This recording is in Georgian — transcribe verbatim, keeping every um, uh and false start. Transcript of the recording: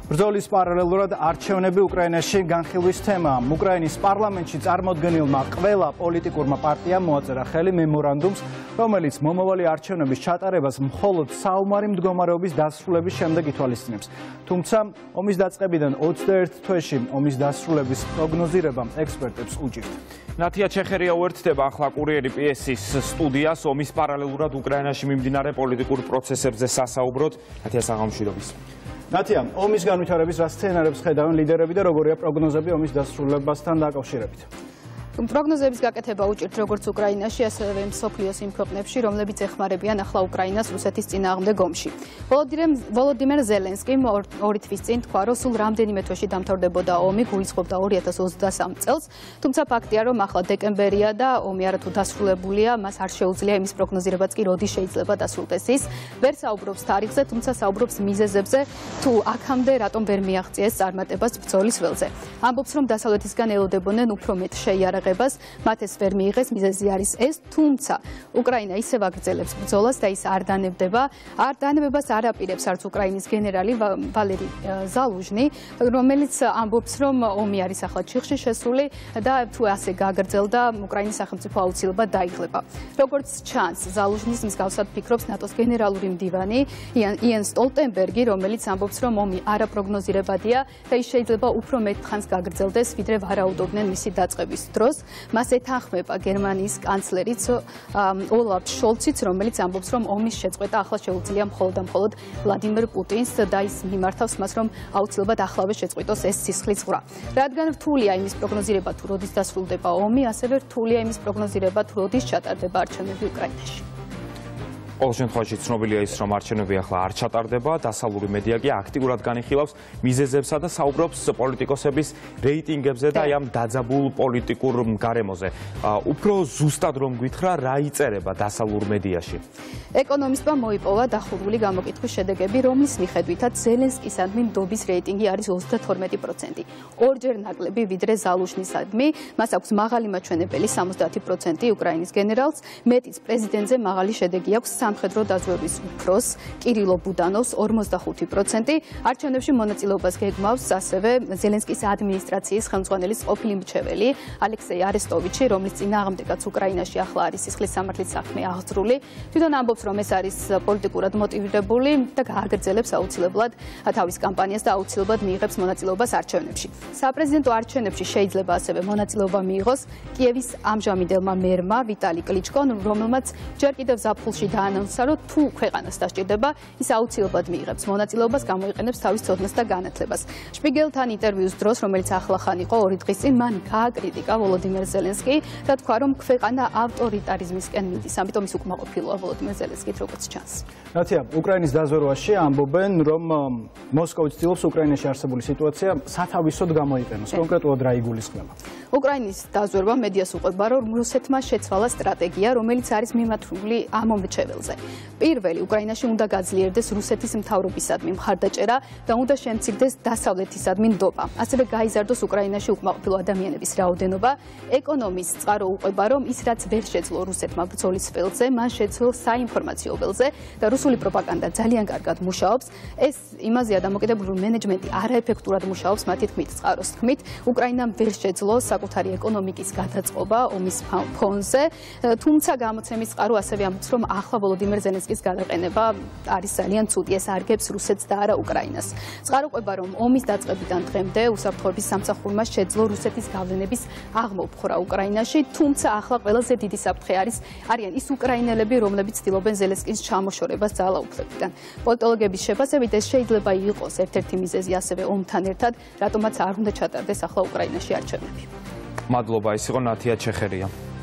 ბრძოლის პარალელურად არჩევნები უკრაინაში განხილვის თემაა. უკრაინის პარლამენტში წარმოდგენილმა ყველა პოლიტიკურმა პარტიამ მოაწერა ხელი მემორანდუმს, რომელიც მომავალი არჩევნების ჩატარებას მხოლოდ საომარი მდგომარეობის დასრულების შემდეგ ითვალისწინებს. თუმცა ომის დაწყებიდან ოცდაერთ თვეში ომის დასრულების პროგნოზირებამ ექსპერტებს უჭირთ. ნათია ჩეხერია უერთდება ახლა კურიერი პიესის სტუდიას ომის პარალელურად უკრაინაში მიმდინარე პოლიტიკურ პროცესებზე სასაუბროთ. ნათია საღამოშიდობის. ნათია, ომის განვითარების რა სცენარებს ხედავენ ლიდერები და როგორია პროგნოზები ომის დასრულებასთან დაკავშირებით? პროგნოზების გაკეთება უჭირთ როგორც უკრაინაში, ასევე მსოფლიოს იმ ქვეყნებში, რომლებიც ეხმარებიან ახლა უკრაინას რუსეთის წინააღმდეგ ომში. ვოლოდიმერ ზელენსკიმ ორი თვის წინ თქვა, რომ სულ რამდენიმე თვეში დამთავრდებოდა ომი, გულისხმობდა ორი ათას ოცდასამ წელს, თუმცა ფაქტია, რომ ახლა დეკემბერია და ომი არათუ დასრულებულია, მას არ შეუძლია იმის პროგნოზირებაც კი როდის შეიძლება დასრულდეს ის. ვერ საუბრობს თარიღზე, თუმცა საუბრობს მიზეზებზე, თუ აქამდე რატომ ვერ მიაღწიეს წარმატებას ბრძოლის ველზე. ამბობს, რომ დასავლეთისგან ელოდებოდნენ უფრო მეტ შეიარაღებას, მათ ეს ვერ მიიღეს, მიზეზი არის ეს, თუმცა უკრაინა ისევ აგრძელებს ბრძოლას და ის არ დანებდება. არ დანებებას არ აპირებს არც უკრაინის გენერალი ვალერი ზალუჟნი, რომელიც ამბობს, რომ ომი არის ახლა ჩიხში შესული და თუ ასე გაგრძელდა, უკრაინის სახელმწიფო აუცილებლად დაიღლება. როგორც ჩანს, ზალუჟნის მსგავსად ფიქრობს ნატოს გენერალური მდივანი იენ სტოლტენბერგი, რომელიც ამბობს, რომ ომი არაპროგნოზირებადია და ის შეიძლება უფრო მეტ ხანს გაგრძელდეს, ვიდრე ვარაუდობდნენ მისი დაწყების დროს. მას ეთანხმება გერმანიის კანცლერიც ოლაფ შოლციც, რომელიც ამბობს, რომ ომის შეწყვეტა ახლა შეუძლია მხოლოდ და მხოლოდ ვლადიმერ პუტინს და ის მიმართავს მას, რომ აუცილებლად ახლავე შეწყვიტოს ეს სისხლის ზღვრა. რადგან რთულია იმის პროგნოზირება, თუ როდის დასრულდება ომი, ასევე რთულია იმის პროგნოზირება, თუ როდის ჩატარდება არჩევნები უკრაინაში. ყოველ შემთხვევაში ცნობილია ის, რომ არჩევნები ახლა არ ჩატარდება, დასავლური მედია კი აქტიურად განიხილავს მიზეზებსა და საუბრობს პოლიტიკოსების რეიტინგებზე და ამ დაძაბულ პოლიტიკურ გარემოზე. უფრო ზუსტად რომ გითხრა, რა იწერება დასავლურ მედიაში? ეკონომისტმა მოიპოვა დახურული გამოკითხვის შედეგები, რომლის მიხედვითაც ზელენსკისადმი ნდობის რეიტინგი არის ოცდათორმეტი პროცენტი. ორჯერ ნაკლები ვიდრე ზალუჟნისადმი, მას აქვს მაღალი მაჩვენებელი სამოცდაათი პროცენტი უკრაინის გენერალს, მეტიც პრეზიდენტზე მაღალი შედეგი აქვს სამხედრო დაზვერვის უფროს კირილო ბუდანოვს ორმოცდახუთი პროცენტი. არჩევნებში მონაწილეობას გეგმავს ასევე ზელენსკის ადმინისტრაციის ხელმძღვანელის ყოფილი მრჩეველი ალექსეი არესტოვიჩი, რომლის წინააღმდეგაც უკრაინაში ახლა არის სისხლის სამართლის საქმე აღძრული. თვითონ ამბობს, რომ ეს არის პოლიტიკურად მოტივირებული და გააგრძელებს აუცილებლად თავის კამპანიას და აუცილებლად მიიღებს მონაწილეობას არჩევნებში. საპრეზიდენტო არჩევნებში შეიძლება ასევე მონაწილეობა მიიღოს კიევის ამჟამინდელმა მერმა ვიტალი კლიჩკომ, რომელმაც ჯერ კიდევ ზაფხულში დაანონსა, რომ თუ ქვეყანას დასჭირდება, ის აუცილებლად მიიღებს მონაწილეობას, გამოიყენებს თავის ცოდნას და განათლებას. შპიგელთან ინტერვიუს დროს, რომელიც ახლახან იყო ორი დღის წინ, მან გააკრიტიკა ვოლოდიმერ ზელენსკი და თქვა, რომ ქვეყანა ავტორიტარიზმისკენ მიდის, ამიტომ ის უკმაყოფილოა ვოლოდიმერ ზელენსკით, როგორც ჩანს. ნათია, უკრაინის დაზვერვაში ამბობენ, რომ მოსკოვი ცდილობს უკრაინაში არსებული სიტუაცია სათავისოდ გამოიყენოს. კონკრეტულად რა იგულისხმება? უკრაინის დაზვერვა მედიას უყვება, რომ რუსეთმა შეცვალა სტრატეგია, რომელიც არის მიმართული ამ მომრჩეველზე. პირველი, უკრაინაში უნდა გაძლიერდეს რუსეთის მთავრობისადმი მხარდაჭერა და უნდა შემცირდეს დასავლეთისადმი ნდობა. ასევე გაიზარდოს უკრაინაში უკმაყოფილო ადამიანების რაოდენობა. ეკონომისტს წყარო უყვება, რომ ის რაც ვერ შეძლო რუსეთმა ბრძოლის ველზე, მან შეძლო საინფორმაციო ველზე და რუსული პროპაგანდა ძალიან კარგად მუშაობს. ეს იმაზეა დამოკიდებული, რომ მენეჯმენტი არაეფექტურად მუშაობს, მათი თქმით, წყაროს თქმით, უკრაინამ ვერ შეძლო საკუთარი ეკონომიკის გადაწყობა ომის ფონზე, თუმცა გამოცემის წყარო ასევე ამბობს, რომ ახლა ვოლოდიმერ ზელენსკის გადაყენება არის ძალიან ცუდი, ეს არგებს რუსეთს და არა უკრაინას. წყარო ყვება, რომ ომის დაწყებიდან დღემდე უსაფრთხოების სამსახურმა შეძლო რუსეთის გავლენების აღმოფხვრა უკრაინაში, თუმცა ახლა ყველაზე დიდი საფრთხე არის არიან ის უკრაინელები, რომლებიც ცდილობენ ზელენსკის ჩამოშორებას ძალაუფლებიდან. პოლიტოლოგების შეფასებით ეს შეიძლება იყოს ერთ-ერთი მიზეზი ასევე ომთან ერთად, რატომაც არ უნდა ჩატარდეს ახლა უკრაინაში არჩევნები. მადლობა, ეს იყო ნათია ჩეხერია.